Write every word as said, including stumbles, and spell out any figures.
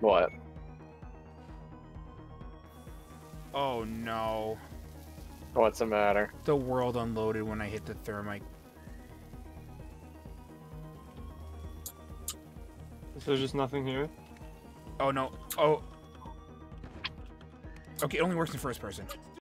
What? Oh no. What's the matter? The world unloaded when I hit the thermite. So there's just nothing here? Oh no. Oh. Okay, it only works in first person.